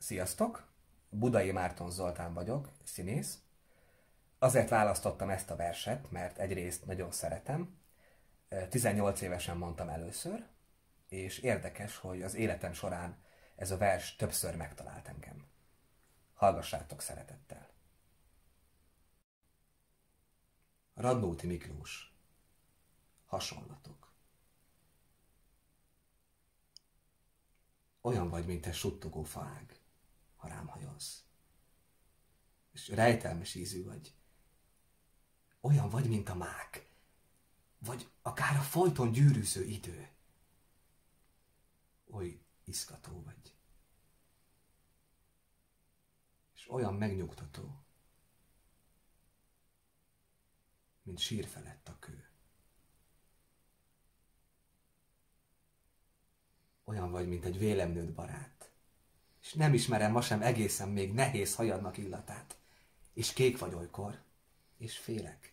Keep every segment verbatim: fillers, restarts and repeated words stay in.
Sziasztok! Budai Márton Zoltán vagyok, színész. Azért választottam ezt a verset, mert egyrészt nagyon szeretem. tizennyolc évesen mondtam először, és érdekes, hogy az életem során ez a vers többször megtalált engem. Hallgassátok szeretettel! Radnóti Miklós. Hasonlatok. Olyan vagy, mint egy suttogó faág, ha rám hajolsz. És rejtelmes ízű vagy. Olyan vagy, mint a mák, vagy akár a folyton gyűrűző idő. Oly iszkató vagy. És olyan megnyugtató, mint sír felett a kő. Olyan vagy, mint egy vélemnőtt barát, és nem ismerem ma sem egészen még nehéz hajadnak illatát, és kék vagy olykor, és félek.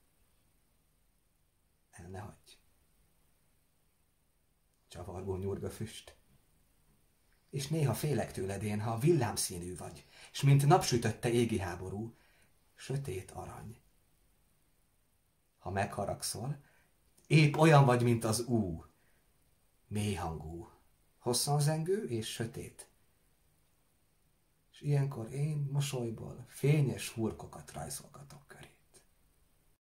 El ne hagyj. Csavargó nyurga füst. És néha félek tőled én, ha villámszínű vagy, és mint napsütötte égi háború, sötét arany. Ha megharagszol, épp olyan vagy, mint az ú, mélyhangú, hosszan zengő és sötét. És ilyenkor én mosolyból fényes hurkokat rajzolgatok.